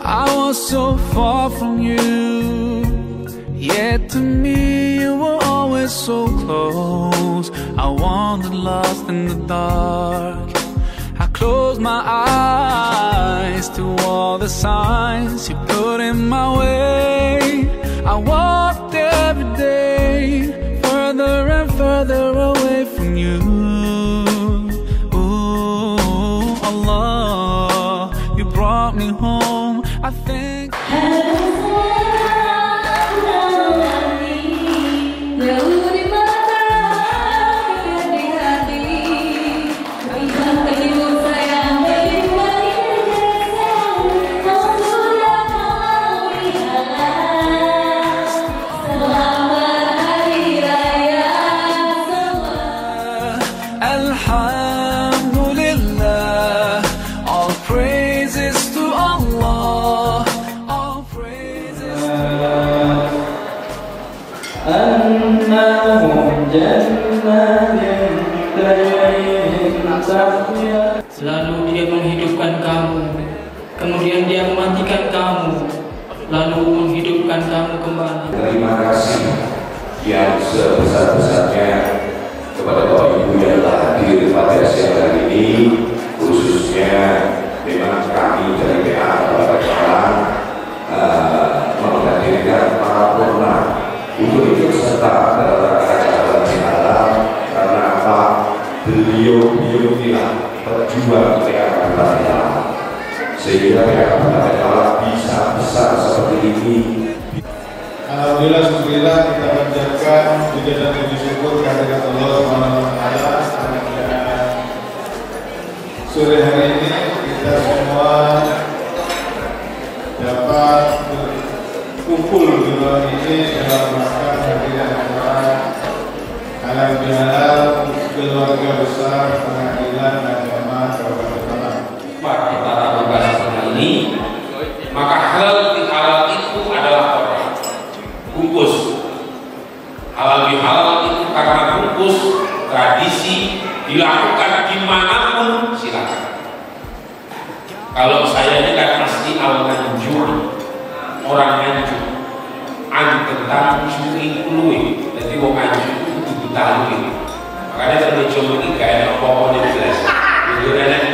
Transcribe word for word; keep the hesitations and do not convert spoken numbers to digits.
I was so far from you, yet to me you were always so close. I wandered lost in the dark. I closed my eyes to all the signs you put in my way. I walked every day further and further away from you. Ooh, Allah, you brought me home. I think Alhamdulillah, all praises to Allah, all praises to Allah. Selalu dia menghidupkan kamu, kemudian dia mematikan kamu, lalu menghidupkan kamu kembali. Terima kasih yang sebesar-besarnya kepada Bapak Ibu yang telah hadir pada siang hari ini, khususnya memang kami dari P A Kabupaten uh, menghadirkan para purna untuk ikut serta dalam acara halal karena apa? Beliau-beliau inilah perjuang P A Kabupaten sehingga P A Kabupaten bisa besar seperti ini. Alhamdulillah, syukurillah kita panjatkan puja dan puji syukur kehadirat Allah Subhanahu wa taala karena sore hari ini kita semua dapat berkumpul di ruang ini dalam rangka kehadiran acara halal bihalal keluarga besar Pengadilan Agama Kabupaten Malang. Kita dalam bahasa ini, maka halal bihalal itu adalah orang bungkus. Halal bihalal itu karena bungkus tradisi dilakukan dimanapun silakan. Kalau saya ini kan pasti al Nganjuk, orang Nganjuk, an tentang curi kului, jadi wong Nganjuk itu ditalui. Makanya kalau curi ini kayak apa-apa jelas. Jadi